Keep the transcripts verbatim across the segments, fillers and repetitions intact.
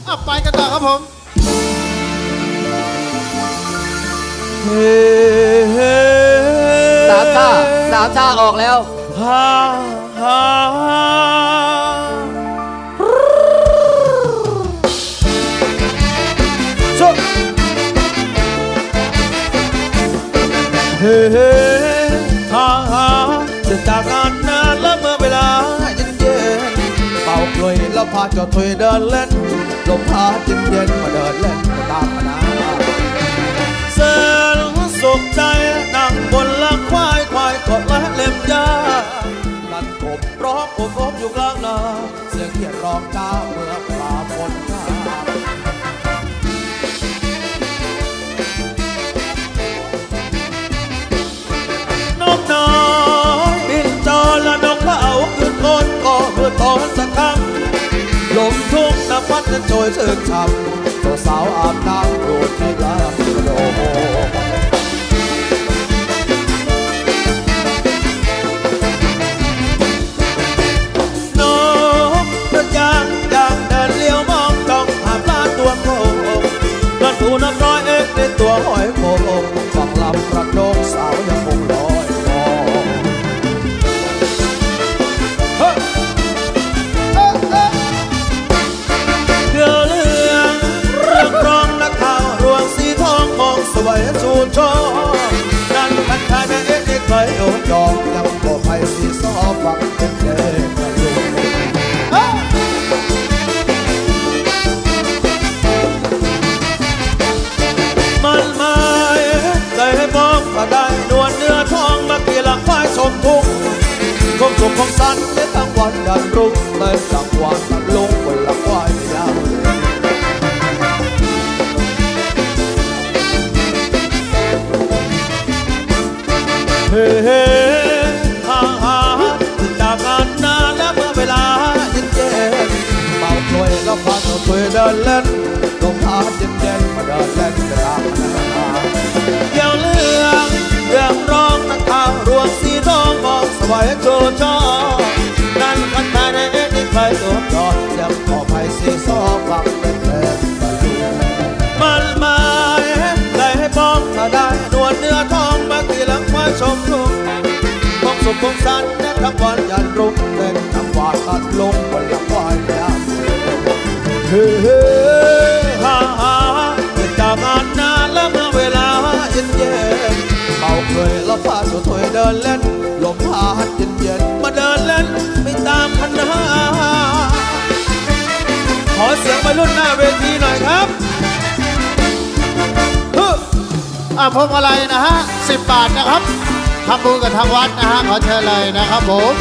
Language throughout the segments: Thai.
อ่ะไปกันต่อครับผมสามชาสามชาออกแล้วฮ่าฮ่าชุบเฮ้เฮ้ฮ่าฮ่าจะจากงานนานแล้วเมื่อเวลาเย็นเย็นเป่ากลวยแล้วพาเจ้าถอยเดินเล่นลมพาเย็นเย็นมาเดินเล่นตามมานาเส้นสุขใจนั่งบนหลังควายควายกอดและเล็มยาลันกบร้องโอบโอบอยู่กลางนาเสียงเขียดร้องจ้าเมื่อเวลาฝนข้านกน้อยบินจอและนกเขาขึ้นก้นก็เพื่อตอนสักครั้งลมทุ่งน้ำพัดนั้นโชยเชิญช่ำตัวสาวอาบน้ำโดดที่ลำกระโดดนกกระยางยางเดินเลี้ยวมองจ้องหาปลาตัวโคงกระตูน้ำร้อยเอ็กในตัวหอยโขงฝั่งลำกระโดดสาวยังคงลอยคอเดือเรื่องเรื่องร้องนักข่าวรวงสีทองมองสวยชูชอนั่นพันธายแม่เอ็กใครโดนยองยังบ่ไปสีซอฟังเป็นเด็กมันไม่ใจให้มองก็ได้นวลเนื้อทองมาเกี่ยหลังควายชมทุ่งคงสุขของสันได้ทั้งวันยันรุ่งเลยจังหวะตัดลงบนหลังควายยาวเฮ้เฮ้ฮ่าฮ่าจากงานนานและเมื่อเวลาเย็นเย็นเป่ากลวยแล้วพาเจ้าถอยเดินเล่นลมพัดเย็นเย็นมาเดินเล่นจะตามมาเกี่ยวเรื่องเรื่องร้องนักข่าวรวงสีทองมองสวยโจชอนั่นกันภายในเอ็กซ์ใครตัวจอดยังขอไปสีซอฟังเป็นเพลงมันมาได้ให้ป้องมาได้นวลเนื้อทองมากี่หลังควายชมทุ่งคงสุขคงสันและทั้งวันยันรุ่งเล่นทั้งวันตัดลงบนหลังควายยาวเฮ้เฮ้ฮ่าฮ่าจากงานนานแล้วเมื่อเวลาเย็นเย็นเป่าเคยแล้วพาตัวถอยเดินเล่นลมพัดเย็นเย็นมาเดินเล่นไม่ตามคณะขอเสียงวัยรุ่นหน้าเวทีหน่อยครับอ่ะพวงมาลัยนะฮะสิบบาทนะครับทำบุญกับทางวัดนะฮะขอเชิญเลยนะครับผม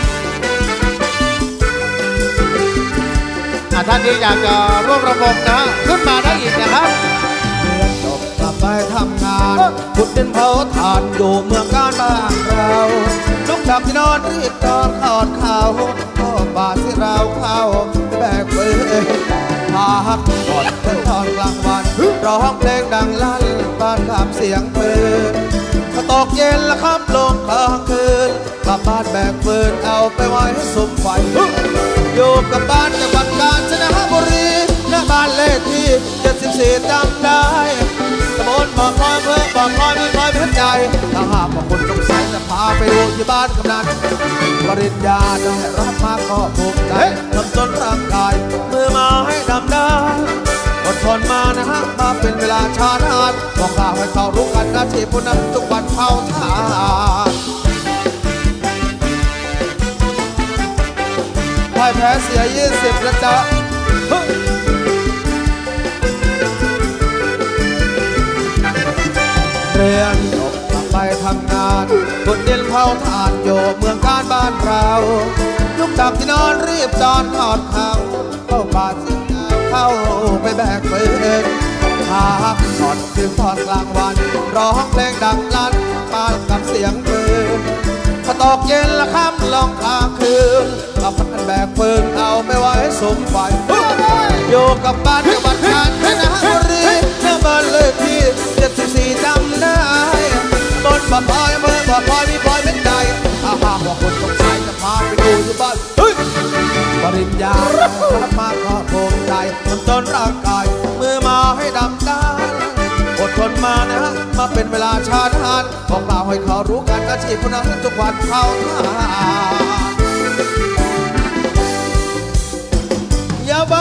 ท่านที่อยากจะร่วมระบบนะขึ้นมาได้อีกนะครับเรียนจบกลับไปทำงานขุดดินเผาถ่านอยู่เมืองการบ้านเราลุกจากที่นอนรีบตอนทอดข้าวพ่อบาสิเราเข้าแบกเปื้อนพาหักทอดเป็นทอนกลางวันร้องเพลงดังลั่นบ้านขับเสียงปืนพอตกเย็นแล้วค่ำลงกลางคืนกลับบ้านแบกปืนเอาไปไว้ให้สมไฟอยู่กับบ้านจังหวัดกาญจนบุรีหน้าบ้านเลขที่เจ็ดสิบสี่จำได้ตำบลบ่อพลอยเพื่อบ่อพลอยมีพลอยเพชรใหญ่ถ้าหากว่าคนสงสัยจะพาไปดูที่บ้านกำนันปริญญาได้รับมาก็ภูมิใจทำจนร่างกายมือมาให้ดำได้อดทนมานะฮะมาเป็นเวลาชาตินบอกกล่าวให้เขารู้กันนะที่ผู้นำทุกวันเผาถ่านพ่ายแพ้เสียยี่สิบนะจ๊ะเรียนจบกลับไปทำงานบนดินเผาถ่านอยู่เมืองการบ้านเราลุกจากที่นอนรีบจอนทอดข้าวเข้าป่าสิเข้าไปแบกปืนพาหักทอดถึงทอดกลางวันร้องเพลงดังลั่นมากับเสียงปืนพอตกเย็นละค่ำลงกลางคืนกับพันแบกปืนเอาไปไว้สมไฟอยู่กับบ้านจังหวัดกาญจนบุรีเมื่อบ้านเลขที่เจ็ดสิบสี่จำได้บนบ่อพลอยเมื่อบ่อพลอยมีพลอยเป็นใจถ้าหากว่าคนสงสัยจะพาไปดูที่บ้านปริญญารับมาขอภูมิใจทำตนร่างกายมือมาให้ดำด้านอดทนมานะมาเป็นเวลาชาติฮานบอกเล่าให้เขารู้กันอาชีพคนนั้นทุกวันเข้าท่าอย่าไป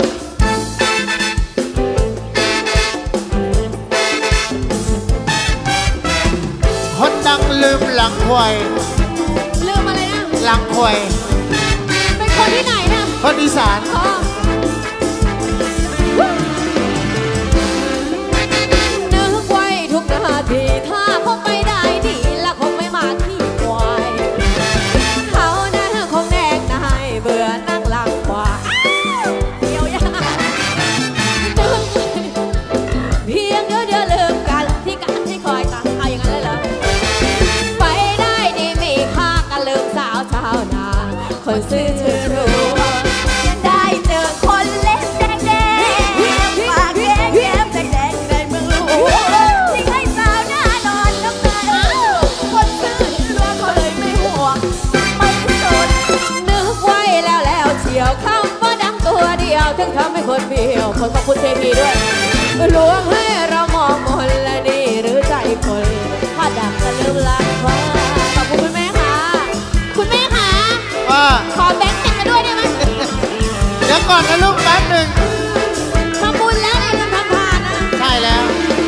คนดังลืมหลังควายลืมอะไรนะหลังควายเป็นคนที่ไหนนะคนอีสานอ๋อนึกไว้ทุกนาทีถ้าคงไม่ได้ดีและคงไม่มาที่ควายเขานั้นคงแนกนายเบื่อนั่งหลังควายเดียวยานึกเพียงเดียวเดียวลืมกันที่กันที่คอยตามเอาอย่างนั้นเลยเหรอไปได้ดีมีค่ากันลืมสาวชาวนาคนซื้อชื่อรู้ได้เจอคนเล็กแดงแดงปากแดงแดงแดงแดงในเมืองหลวงทิ้งให้สาวหน้านอนน้ำตาคนซื้อรัวเขาเลยไม่ห่วงไม่สนนึกไว้แล้วแล้วเฉียวคำว่าดังตัวเดียวถึงทำให้คนเบี้ยวคนขอบคุณเทพีด้วยลวงให้เรามองมนและนี่หรือใจคนถ้าดังก็ลืมลักว่าขอบคุณคุณแม่ค่ะคุณแม่ค่ะว่าขอแบงค์ติดมาด้วยได้ไหมเดี๋ยวก่อนนะลูกแป๊บหนึ่งทำบุญแล้วอย่าลืมทำทานนะใช่แล้ว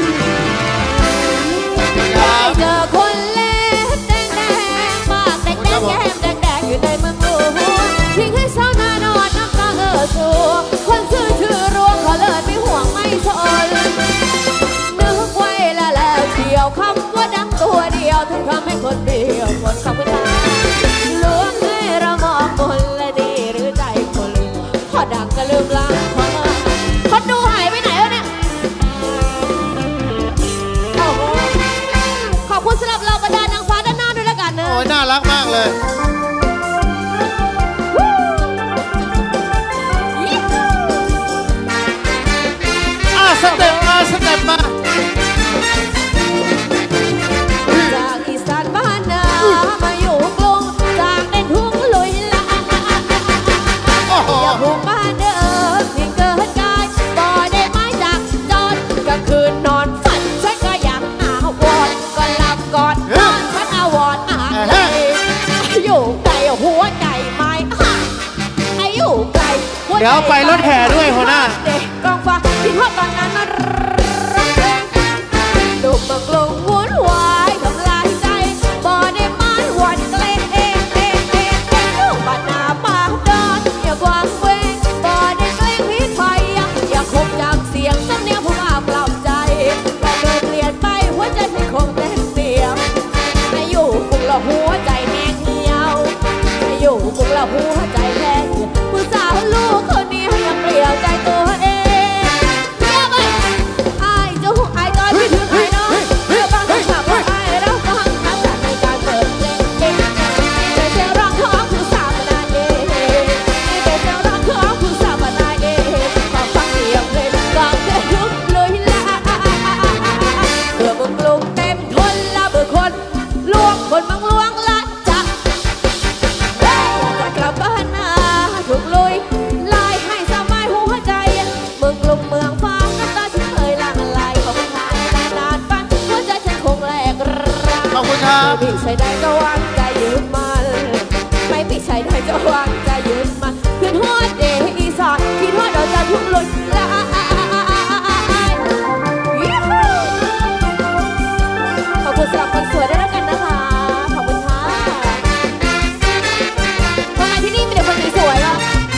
ได้เจอคนเล็กแดงแดงปากแดงแดงแก้มแดงแดงอยู่ในเมืองหลวงทิ้งให้สาวหน้านอนน้ำตาเออสูคนชื่อชื่อรวงเขาเลยไม่ห่วงไม่สนนึกไว้แล้วแล้วเที่ยวคำว่าดังตัวเดียวถึงทำให้คนเดียวคนขอบคุณค่ะลวงให้เรามองมนและดีหรือใจคนพอดังก็ลืมล้างพอคนดูหายไปไหนวะเนี่ยโอ้โหขอบคุณสำหรับเราบรรดานางฟ้าด้านหน้าด้วยละกันนะโอ้ยน่ารักมากเลย อ่ะสเต็ปมาสเต็ปมาจากอีสานบ้านนามาอยู่กรุงจากเด่นทุ่งลุยละโอ้โหอย่าพุ่งบ้านเดิมที่เกิดกายบ่ได้ไม้จากจอดกลางคืนนอนฝันฉันก็อยากอาวรก็หลับก่อนนอนฉันอาวรอาใจอยู่ไกลหัวใจไม่ห่างอายุไกลหัวใจเดี๋ยวไปรถแห่ด้วยหัวหน้าเด็กกองฟ้าที่พ่อตอนนั้นนะรักเพลงลูกเมืองกรุงวุ่นวายทำลายใจบ่ได้ไม้หวนเกลงเองเองเองเองลูกบ้านนาป่าดอนอย่ากวางเวงบ่ได้เกลงพิษภัยอย่าคบจากเสียงสำเนียงผู้ว่าปลอบใจก็เคยเปลี่ยนไปหัวใจไม่คงเต็มเปี่ยมให้อยู่กรุงละหัวใจแห้งเหี่ยวให้อยู่กรุงละหัวใจแห้งเหี่ยวผู้สาวลูกคนนี้ยังเปลี่ยวใจตัวเองเยี่ยมเลยไอ้เจ้าไอ้จอยไม่ถึงไอ้น้องเรื่องบางคำถามว่าไอ้เราฟังทักษะในการเปิดเพลงเองแต่เสียงร้องของผู้สาวมานานเองแต่เสียงร้องของผู้สาวมานานเองขอฟังเสียงเพลงกองเธอลุกลุยละเบื่อบึงกลุ่มเต็มทนละเบื่อคนลวงคนบางลวงละจะจะกลับบ้านนาถูกลุยลายให้สบายหัวใจเมืองกลุ่มเมืองฟ้าน้ำตาฉันเคยหลั่งไหลของทานนานๆปันหัวใจฉันคงแหลกร้างขอบคุณครับไม่ใช่ได้จะวางใจยืมมันไม่ไม่ใช่ได้จะวางใจยืมมันขึ้นหัวเดอีสานคิดว่าเราจะทุ่งลุยละขอบคุณสำหรับคนสวยด้วยแล้วกันนะคะขอบคุณค่ะทำไมที่นี่มีแต่คนสวยๆวะ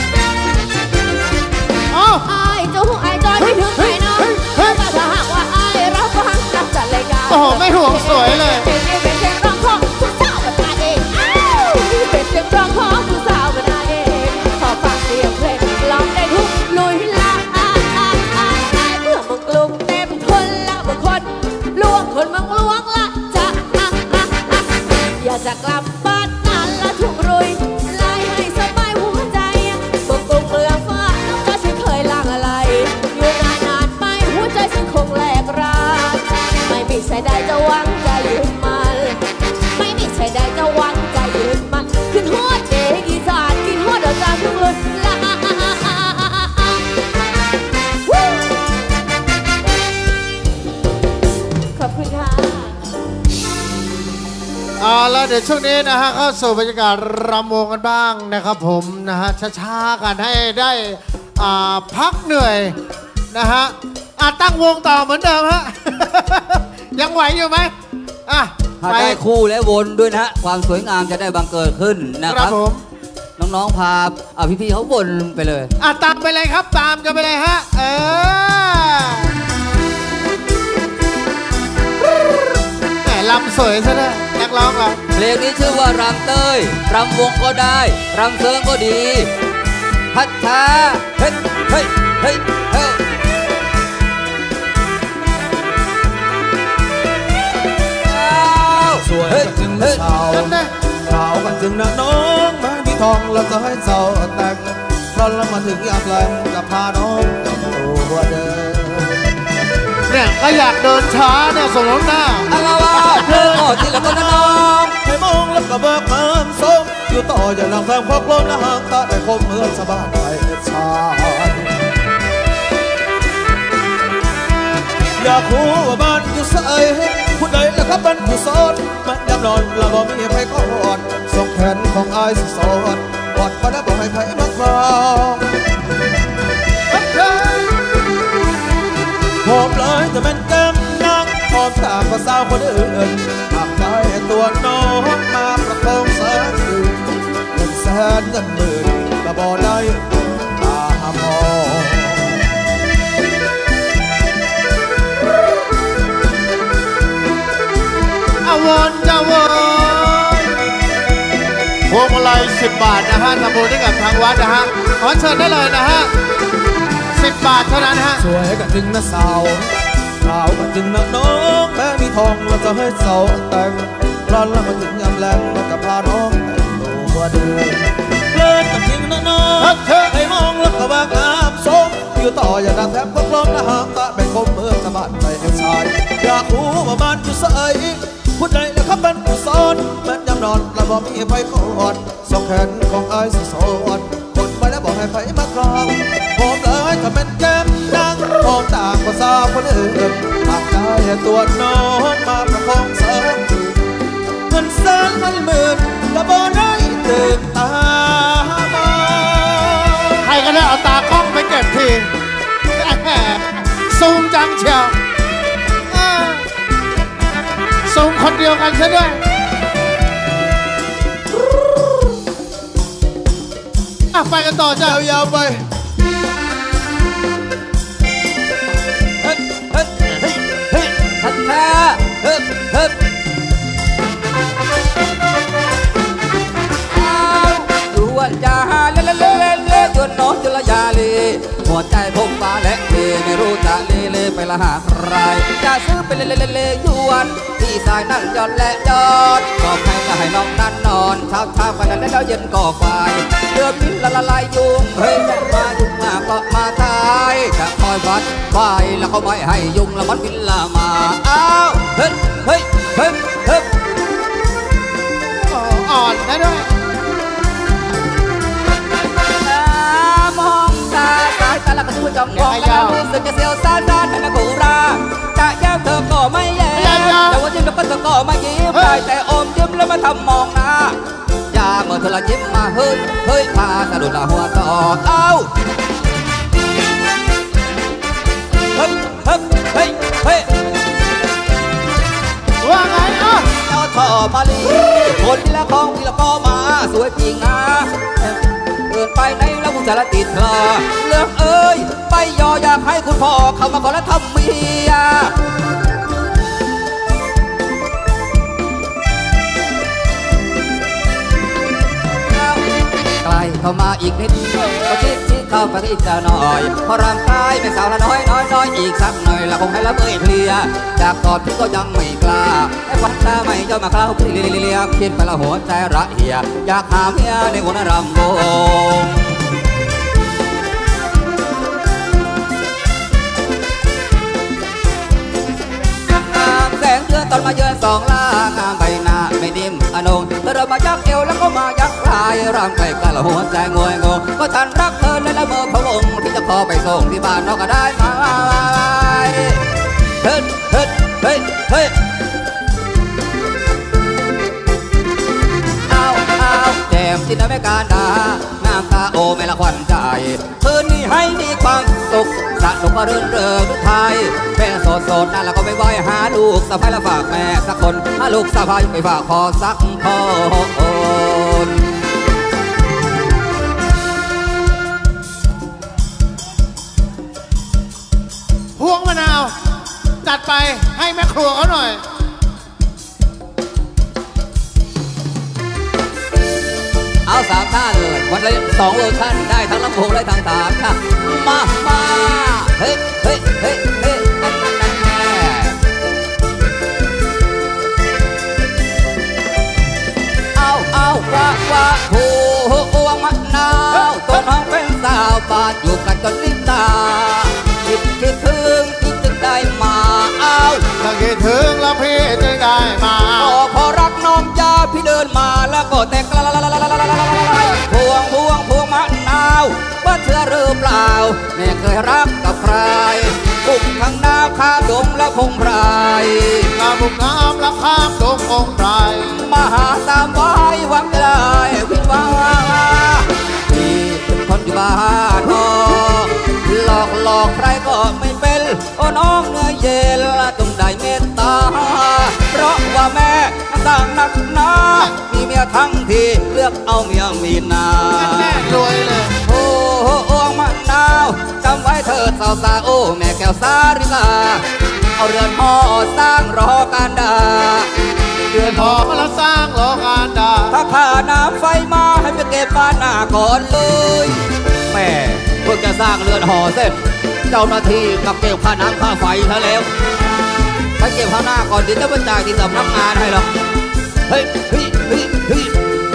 เอ้าไอ้เจ้าไอ้จอยไม่ถึงไหนเนาะถ้าถ้าหากว่าไอ้รับฟังนักจัดรายการโอ้โห ไม่ห่วงสวยเลยเป็นเป็นเสียงร้องของผู้สาวบรรดาเองอ้าวเป็นเสียงร้องของผู้สาวบรรดาเองขอฟังเสียงเพลงร้องได้ทุกลุยละเดี๋ยวช่วงนี้นะฮะเข้าสู่บรรยากาศรำวงกันบ้างนะครับผมนะฮะช้าๆกันให้ได้อ่าพักเหนื่อยนะฮะอ่ะตั้งวงต่อเหมือนเดิมฮะ ยังไหวอยู่ไหมอ่ะถ้าได้คู่และวนด้วยนะฮะความสวยงามจะได้บังเกิดขึ้นนะคครัรับบ ผมน้องๆพาอ่ะพี่ๆเขาวนไปเลยอ่ะตามไปเลยครับตามกันไปเลยฮะเออแหมลำสวยซะด้วยนักร้องเราเพลงนี้ชื่อว่ารำเต้ยรำวงก็ได้รำเซิงก็ดีพัดช้าเฮ้ยเฮ้ยเฮ้ยเฮ้ยสวยกันจึงนะสาวขาวกันจึงนะน้องแม้พี่ทองเราจะให้เจ้าแต่งเพราะเรามาถึงอยากแรงจะพาน้องแต่งตัวเดินเนี่ยก็อยากเดินช้าเนี่ยสมน้ำหน้าอะไรวะเธอหมดที่ละคนนะน้องให้มองแล้วก็เบิกเงินส้มอยู่ต่ออย่าลังแฟมพกลมนะหางตาได้คมเมืองสบายไปชายอยากรู้ว่าบ้านอยู่ใส่ผู้ใดล่ะครับบ้านผู้สอนมันยามนอนละบ่มีไผกอดส่งแขนของอายสิสอนกอดบ่ได้บ่ให้ไผมาครองหอมเลยจะเป็นแก้มนางหอมตามภาษาคนอื่นหากได้ตัวน้องมาประคองแสนคืนเงินแสนเงินหมื่นก็บ่ได้ตามองอวนจะวนพวงมาลัยสิบบาทนะฮะทำบุญให้กับทางวัดนะฮะขอเชิญได้เลยนะฮะสิบบาทเท่านั้นฮะสวยกันจึงนะสาวขาวกันจึงนะน้องแม้มีทองเราจะให้เสาแต่งร้อนแล้วมาถึงยามแรงมันจะพาน้องแต่งตัวเดินเลิศกันจึงนะน้องให้มองแล้วก็ว่างามสมอยู่ต่ออย่าดังแทบพกลมนะหางตาเป็นคมเมืองสะบัดไปให้ชายอยากรู้ว่าบ้านอยู่ใส่ผู้ใดล่ะครับบ้านผู้สอนแม้ยามนอนเราบ่มีไผกอดสองแขนของอายสิสอนคนไปแล้วบอกให้ไผมาครองหอมเลยถ้าเป็นแก้มดังหอมต่างภาษาคนอื่นหากได้ตัวน้องมาประคองเสริมเงินแสนเงินหมื่นก็บ่ได้ตื่นตามาใครก็ได้เอาตากล้องไปเก็บทีซูมจังเชียวซูมคนเดียวกันซะด้วยไปกันต่อจ้ายาวๆไปเฮ้ยเฮ้ยเฮ้ยเฮ้ยพัดช้าเฮ้ยเฮ้ยดูว่าจะเล่เล่เล่เล่เล่จนน้องจุลยาลีหัวใจผมตาและเลไม่รู้จะเลเลไปละหาใครจะซื้อไปเลเลเลยวนที่สายนั่งจอดและจอดก็ให้ก็ให้น้องนั่นนอนเช้าเช้ากันแล้วเย็นก็ไฟเดือดมิ้นละละลายยุงเฮ้ยจะมายุงมาก็มาตายจะคอยวัดไฟแล้วเขาไม่ให้ยุงละมันบินละมาอ้าวเฮ้ยเฮ้ยเฮ้ยเฮ้ยอ่อนนะด้วยมองตาสายตาละก็ดูจ้องมองแล้วรู้สึกจะเสียวซ่านซ่านแต่ละกูราจะแย้มเธอก็ไม่แย้มแต่ว่ายิ้มแล้วก็เธอก็ไม่ยิ้มได้แต่อมยิ้มแล้วมาทำมองหน้าอย่าเมื่อเธอละยิ้มมาเฮ้ยเฮ้ยพาสะดุดละหัวต่อเอ้าเฮ้ยเฮ้ยเฮ้ยเฮ้ยว่าไงอ่ะเจ้าทอมาลีคนละของที่ละก็มาสวยจริงนะเดินไปไหนแล้วกูจะละติดเธอเลือกเอ้ยไปยออยากให้คุณพ่อเข้ามาขอและทำเมียใกล้เข้ามาอีกนิดก็ชิดชิดเข้าไปอีกจะหน่อยพอร่างกายเป็นสาวละน้อยน้อยน้อยอีกสักหน่อยละคงให้ละเมื่อยเพลียจากกอดพี่ก็ยังไม่กล้าให้ฟันตาไม่เจ้ามาคล้าวพี่เลียคิดไปละหัวใจระเหียอยากหาเมียในวันรำวงแสงเดือนตอนมาเยือนสองล่างามใบหน้าไม่นิ่มอนงเธอเดินมายักเอวแล้วก็มายักลายรำไกลกันละหัวใจงวยงงก็ฉันรักเธอและละเมอพะวงที่จะขอไปส่งที่บ้านนอกก็ได้ไหมเฮ้ยเฮ้ยเฮ้ยเฮ้ยนไม่การดาน้ำตาโอไม่ละควันใจคืนนี้ให้มีความสุขสนุกก็เรื่นเริงทุกไทยเป็นโสดโสดนั่นแล้วก็ไม่ไหวหาลูกสะพ้ายละฝากแม่สักคนหาลูกสะพ้ายไปฝากพอสักคนพวงมะนาวจัดไปให้แม่ครัวเขาหน่อยเอาสามท่านวันละสองเวอร์ชันได้ทั้งลำโพงได้ทั้งฐานค่ะมามาเฮ้ยเฮ้ยเฮ้ยเฮ้ยนั่นนั่นแน่เอาเอาว่าว่าโหพวงมะนาวตัวน้องเป็นสาวบาดอยู่กันจนลิ้นตาคิดคิดถึงคิดถึงได้มาเอาถ้าคิดถึงแล้วพี่จึงได้มาพอรักน้องยาพี่เดินมาแล้วก็แต่กลาพวงพวงพวงมะนาวว่าเชื่อหรือเปล่าแม่เคยรักกับใครบุกข้างน้ำข้ามดงและพงไพรข้ามบุกน้ำและข้ามดงพงไพรมาหาตามไว้หวังจะได้วิวาพี่เป็นคนอยู่บ้านนอกหลอกหลอกใครก็ไม่เป็นโอ้น้องเนื้อเย็นต้องได้เมตตาเพราะว่าแม่ต่างนักหนามีเมียทั้งทีเลือกเอาเมียมีนาแม่รวยเลยโอ้โอ้มะนาวจำไว้เถิดสาวสาวโอ้แม่แก้วสาริกาเอาเรือนหอสร้างรอการดาเรือนหอมาสร้างรอการดาถ้าข้าน้ำไฟมาให้ไปเก็บบ้านหน้าก่อนเลยแม่เพิ่งจะสร้างเรือนหอเสร็จเจ้าหน้าที่กับเก็บค่าน้ำค่าไฟซะแล้วไปเก็บข้างหน้าก่อนเดี๋ยวจะไปจ่ายที่สำนักงานให้หรอกเฮ้ยเฮ้ยเฮ้ยเฮ้ย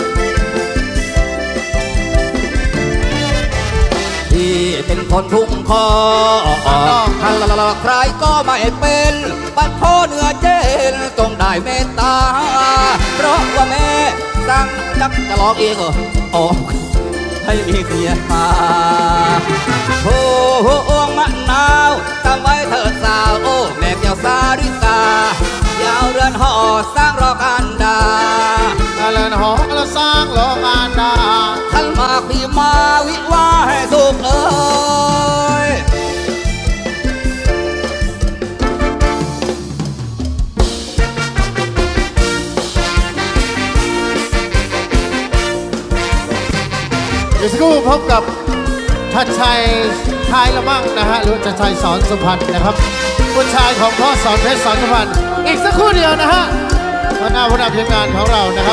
ที่เป็นคนทุ่งคอฮัลลาใครก็ไม่เป็นบัดพ่อเนื้อเจนต้องได้เมตตาเพราะว่าแม่สั่งจักจะร้องเองเหรออ๋อให้มีเสียมาโอ้โหมะนาวจำไว้เถิดสาวโอ้แม่แก้วสาริกายาวเรือนหอสร้างรอการดาเรือนหอแล้วสร้างรอการดาท่านมาพี่มาวิวาให้สุขเอ้ยเดี๋ยวสักครู่พบกับชัดชัยชายละมั่งนะฮะหรือชัดชัยสอนสุพรรณนะครับผู้ชายของพ่อสอนเพชรสอนสุพรรณอีกสักครู่เดียวนะฮะหัวหน้าผู้นำทีมงานของเรานะครับ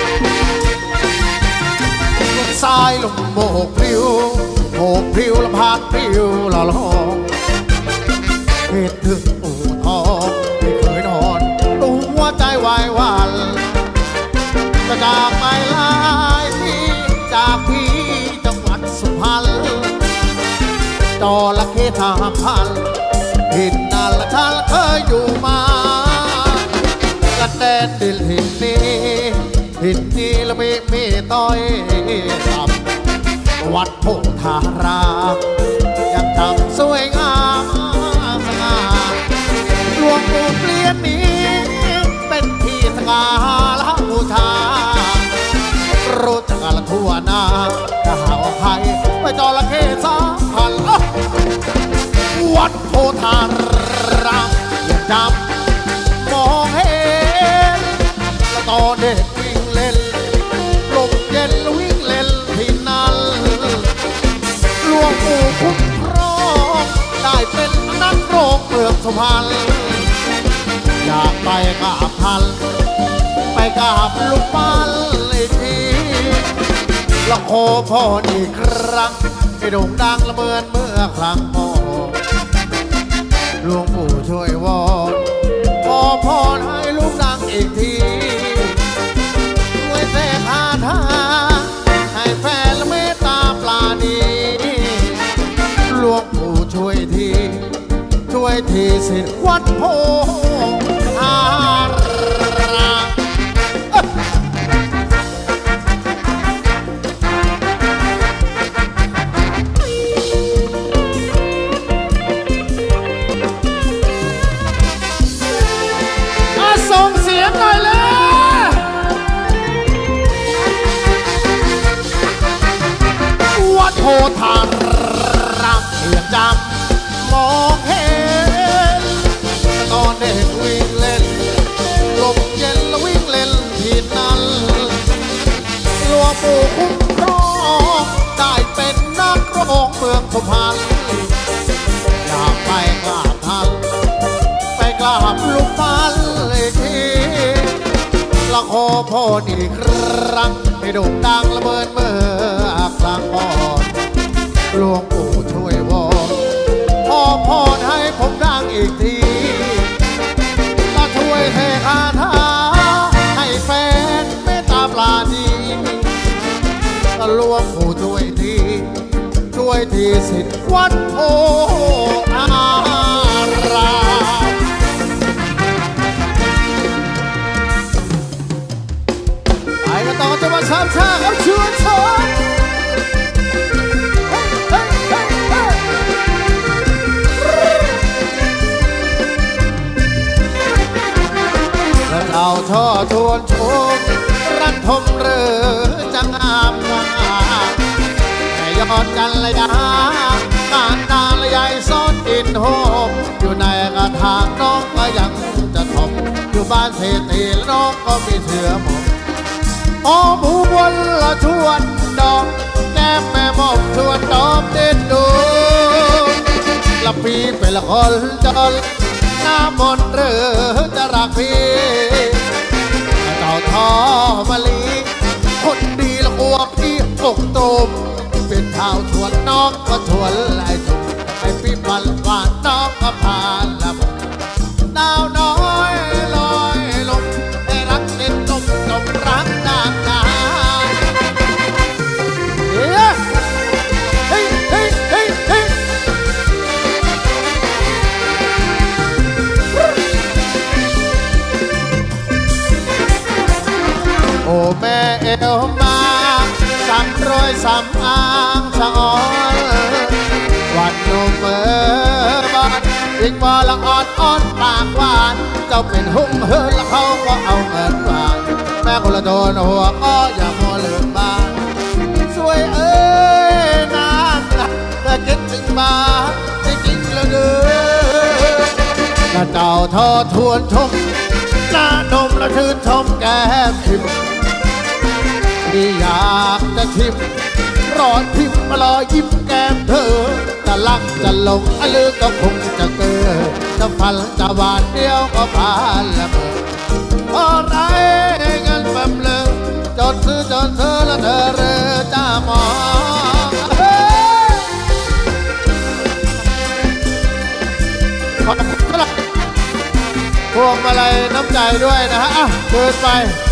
ทรายลงโบกพริ้วโบกพริ้วลำพังพริ้วหล่อหล่อคิดถึงอู่ทองที่เคยนอนดูหัวใจวายวันจะจากไปหลายที่จากพี่จังหวัดสุพรรณจอละเข้ทาพันหินนั่นละฉันเคยอยู่มากระแดนดินหินนี้หินนี้ละมีมีต้อยต่ำวัดโพธารามยังจำสวยงามสง่าหลวงปู่เปลี่ยนนี้เป็นที่สง่าละบูชารู้จักกันทั่วหน้าจะหาว่าใครไปจอละเข้สามพันวัดโพธารามยังจำมองเห็นและตอนเด็กวิ่งเล่นลมเย็นวิ่งเล่นที่นั่นหลวงปู่คุ้มครองได้เป็นนักร้องเมืองสุพรรณอยากไปกราบท่านไปกราบลูกปั้นอีกทีละขอพรอีกครั้งให้โด่งดังละเมินเมื่อครั้งพ่อหลวงปู่ช่วยวอนขอพรให้ลูกดังอีกทีช่วยเสกคาถาให้แฟนละเมตตาปลาดีหลวงปู่ช่วยทีช่วยทีสิทธิ์วัดโพธารามส่งเสียงหน่อยเลยสุพรรณอยากไปกราบท่านไปกราบลูกปั้นเลยทีละโคโพดอีกครั้งให้โด่งดังระเบิดเมื่อครั้งก่อนหลวงปู่ช่วยวอนขอพรให้ผมดังอีกทีมาช่วยเทคาถาให้แฟนไม่ตาปลาดีหลวงปู่ช่วยทีช่วยทีสิทธิ์วัดโพธารามไปกันต่อจังหวัดสามชาติครับชวนชมแล้วเราท่อทวนชมรักทมเรือจังงามงามแต่ยอดกันเลยนะการนานและใหญ่ซ้อนกินโฮมอยู่ในกระถางน้องก็ยังจะทมอยู่บ้านเศรษฐีแล้วน้องก็มีเสือหมอบอ๋อหมูบนละชวนดอกแก้มแม่หมอบชวนดอกเด็ดดูละปีเป็นละคนจนหน้ามนเรือจะรักพี่เจ้าทอมาลีคนดีละอวบพี่อกตมเป็นข่าวชวนน้องก็ชวนไล่จุกไอ้พี่พันหวานน้องก็พาละดาวน้อยลอยลมให้รักเด็ดนมนมรักนางนานเฮ้ยเฮ้ยเฮ้ยเฮ้ยเฮ้ยโอ้แม่เอวมาสามร้อยสามอ้างชะออนวันนมเมื่อบ้านอีกบ่ละอ่อนอ่อนปากหวานเจ้าเป็นหุ่มเฮิร์แล้วเขาก็เอาเงินวางแม่คนละโดนหัวก็อย่ามัวลืมบ้านสวยเอ้ยนานนะแต่คิดถึงบ้านจริงๆแล้วเด้อถ้าเจ้าทอทวนชมหน้านมและชื่นชมแก้มพิมที่อยากจะชิมรอดพิมมารอยิ้มแก้มเธอจะลักจะลงอลือก็คงจะเกิดจะฟันจะหวานเดียวก็ผ่านละเมออะไรเงินแบบเลิกจดซื้อจนเธอและเธอเรือจะมองขอบคุณสำหรับพวงมาลัยน้ำใจด้วยนะฮะเดินไป